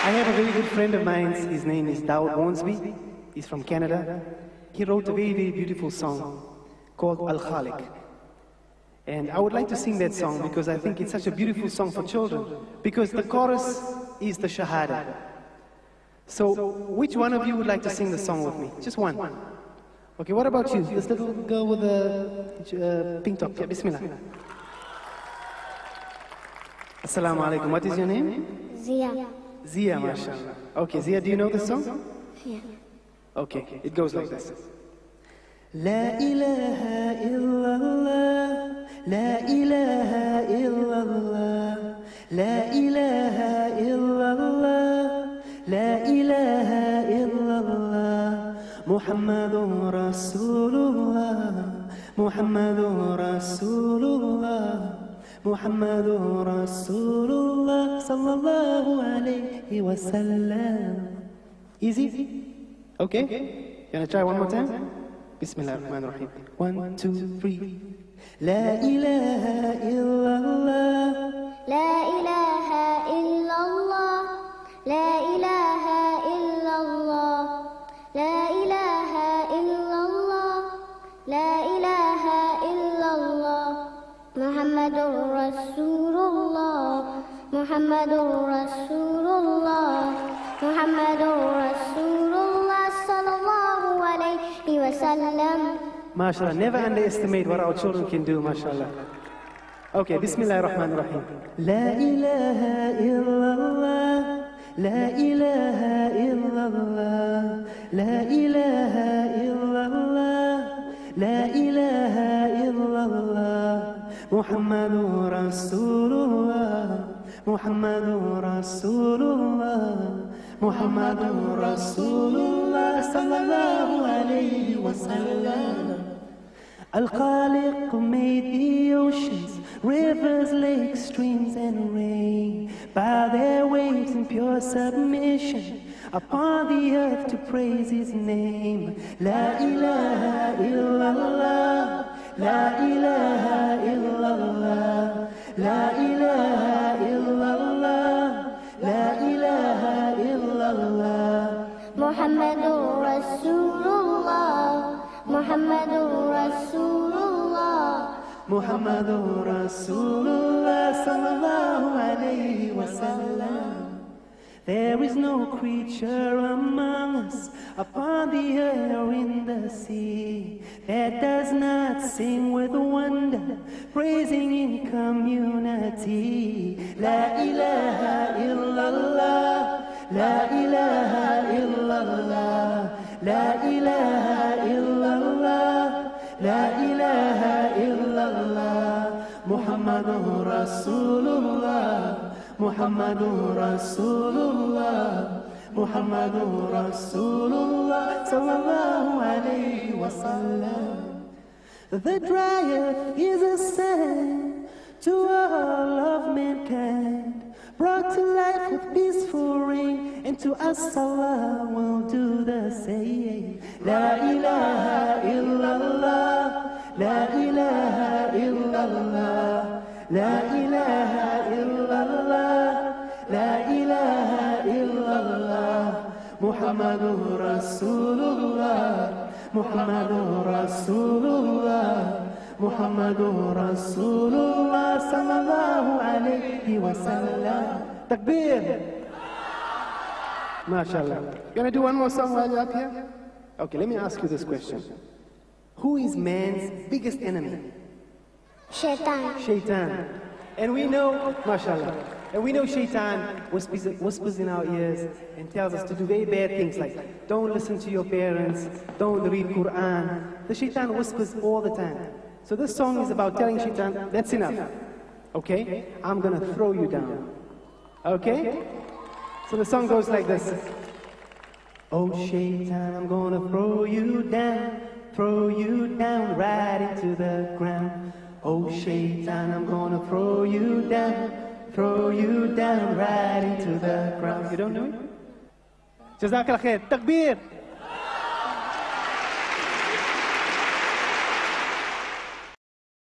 I have a very good friend of mine. His name is Dawood Hornsby. He's from Canada. He wrote a very, very beautiful song called Al Khaliq. And I would like to sing that song because I think it's such a beautiful song for children. Because the chorus is the Shahada. So, which one of you would like to sing the song with me? Just one. Okay, what about you? This little girl with the pink top. Yeah, Bismillah. Assalamu alaikum. What is your name? Zia. Zia, mashallah. Okay, Zia, do you know the song? Yeah. Okay, it goes like this. La ilaha illallah, la ilaha illallah, la ilaha illallah, la ilaha illallah, Muhammadun Rasulullah, Muhammadun Rasulullah, Muhammadun Rasulullah, sallallahu alayhi wa sallam. Easy? Okay? You wanna try one more time? Bismillah ar-Rahman ar-Rahim. 1, 2, 3. La ilaha illallah. La ilaha illallah. La ilaha illallah. La ilaha illallah. La ilaha illallah. Muhammadur Rasulullah. Muhammadur Rasulullah. Muhammadur Rasulullah sallallahu alayhi wa sallam. MashaAllah, never underestimate what our children can do, MashaAllah. Okay, Bismillah ar-Rahman ar-Rahim. La ilaha illallah. La ilaha illallah. La ilaha illallah. La ilaha illallah. Muhammadur Rasulullah. Muhammadur Rasulullah. Muhammadur Rasulullah sallallahu alayhi wa sallam. Al-Khaliq made the oceans, rivers, lakes, streams and rain. Bow their waves in pure submission upon the earth to praise His name. La ilaha illallah. La ilaha illallah. La ilaha illallah. La ilaha illallah. Muhammadur Rasulullah. Muhammadur Rasulullah. Muhammadur Rasulullah sallallahu alayhi wa sallam. There is no creature among us, upon the earth or in the sea, that does not sing with wonder, praising in community. La ilaha illallah. La ilaha illallah. La ilaha illallah. La ilaha illallah. Muhammadur Rasulullah. Muhammadur Rasulullah. Muhammadur Rasulullah sallallahu alayhi wa sallam. The dry earth is a sign to all of mankind, brought to life with peaceful rain, and to us Allah will do the same. La ilaha illallah. La ilaha illallah. La ilaha illallah. La ilaha illallah. Muhammadur Rasulullah. Muhammadur Rasulullah. Muhammadur Rasulullah sallallahu alayhi wa sallam. Takbir. MashaAllah. You want to do one more song while you're up here? Okay, let me ask you this question. Who is man's biggest enemy? Shaitan. Shaitan. And we know, MashaAllah, and we know Shaitan whispers in our ears and tells us to do very bad things like don't listen to your parents, don't read Quran. The Shaitan whispers all the time. So this song is about telling Shaitan, that's enough. Okay? I'm going to throw you down. Okay? So the song goes like this. Oh Shaitan, I'm going to throw you down right into the ground. Oh Shaitan, I'm going to throw you down right into the ground. You don't know it? Jazakallah khair. Takbir.